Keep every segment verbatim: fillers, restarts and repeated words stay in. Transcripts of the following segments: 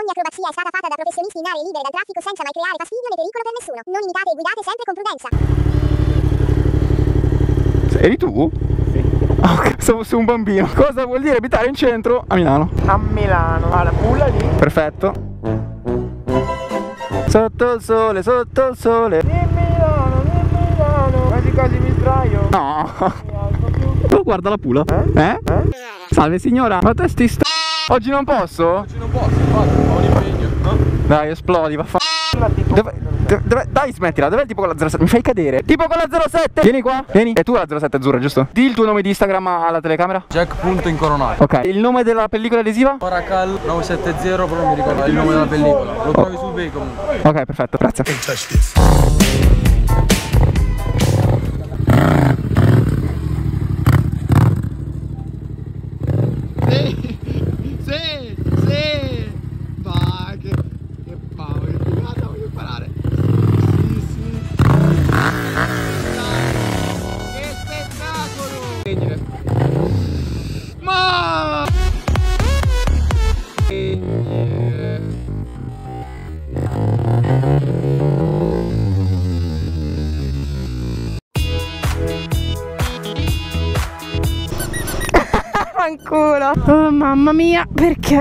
Ogni acrobazia è stata fatta da professionisti in aree libere dal traffico senza mai creare fastidio né pericolo per nessuno. Non imitate e guidate sempre con prudenza. Eri tu? Sì. Ok, stavo su un bambino. Cosa vuol dire abitare in centro a Milano? A Milano. Ah, la pulla lì. Perfetto. Sotto il sole, sotto il sole. Di Milano, di Milano. Quasi quasi mi sdraio. No. Mi alzo più. Oh, guarda la pula. Eh? Eh? Eh? Salve signora. Ma te sti sta... Oggi non posso? Oggi non posso, infatti, ho un impegno. No? Dai, esplodi, vaffa... Dove, dove, dove, dai smettila, dov'è il tipo con la zero sette? Mi fai cadere. Tipo con la zero sette. Vieni qua, vieni. E tu la zero sette azzurra, giusto? Di il tuo nome di Instagram alla telecamera. Jack.incoronato. Ok. Il nome della pellicola adesiva? Oracle nove sette zero, però non mi ricordo il nome della pellicola. Lo trovi su eBay comunque. Ok, perfetto, grazie. Sì, sì, sì. Ma che, che paura, che figata, voglio imparare. Sì, sì. Che spettacolo! Ma! Fanculo. Oh mamma mia, perché?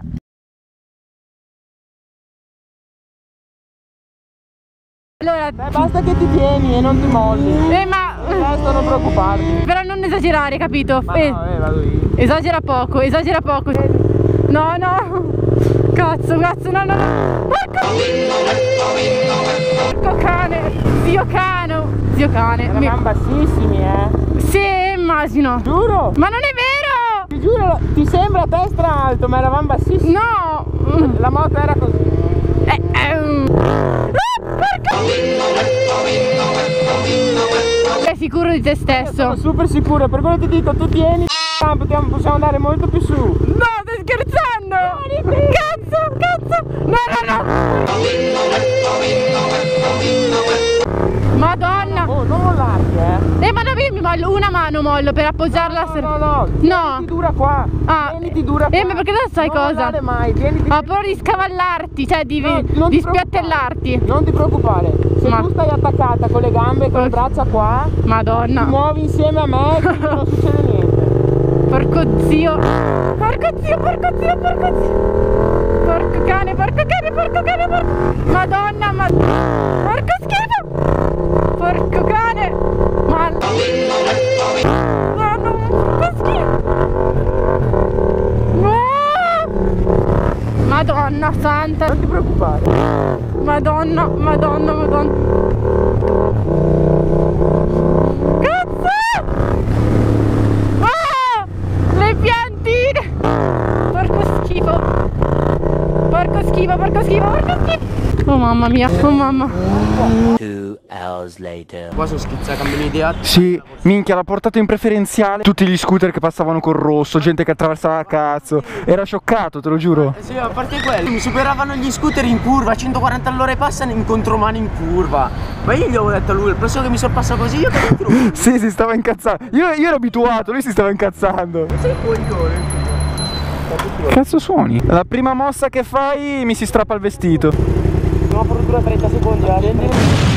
Allora, Beh, basta che ti tieni e non ti molli. eh ma Basta, non preoccuparti. però non esagerare, capito? Ma Eh, no, eh, vado io. esagera poco, esagera poco. No, no. Cazzo, cazzo, no, no, no. Porco, porco cane. Zio cano. Zio cane. Mi- Eravamo bassissimi, eh. Sì, immagino. Giuro. Ma non è vero! Ti giuro, ti sembra a destra alto, ma eravamo bassissimi. No! La moto era così. Eh, ehm. Ah, porca! Sei sicuro di te Sono stesso? super sicuro, per quello ti dico, tu tieni, possiamo, possiamo andare molto più su. No, stai scherzando! Cazzo, cazzo! No, no, no! Madonna! Oh, non mollarti, eh. Eh, ma no, io mi mollo, una mano mollo per appoggiarla. No, no, no, No. Tieniti dura qua. Ah, Tieniti dura qua. eh, ma perché non sai non cosa? mollare mai, tieniti. Ho paura di scavallarti, cioè di, No, non di ti preoccupare. spiattellarti. Non ti preoccupare. Se Ma- tu stai attaccata con le gambe e con le braccia qua, ti Madonna. muovi insieme a me, quindi non succede niente. Porco zio. Porco zio, porco zio, porco zio. Porco cane, porco cane, porco cane, porco... Madonna, ma... Porco schifo. Porco cane. Ma... Ma no, porco schifo. Ah! Madonna santa. Non ti preoccupare. Madonna, madonna, madonna. Cazzo! Ah! Le piantine! Porco schifo! Porco schifo, porco schifo, porco schifo! Oh mamma mia, oh mamma! Two hours later. Qua sono schizzato, cambio un'idea. Sì, minchia, l'ha portato in preferenziale. Tutti gli scooter che passavano col rosso, gente che attraversava a cazzo. Era scioccato, te lo giuro. Eh sì, a parte quello, mi superavano gli scooter in curva, a centoquaranta all'ora e passano in contromano in curva. Ma io gli avevo detto a lui, il prossimo che mi sorpassa così io che tiro. Sì, si stava incazzando. Io, io ero abituato, lui si stava incazzando. Sei coglione. Cazzo suoni? La prima mossa che fai mi si strappa il vestito. Una produttura trenta secondi, eh.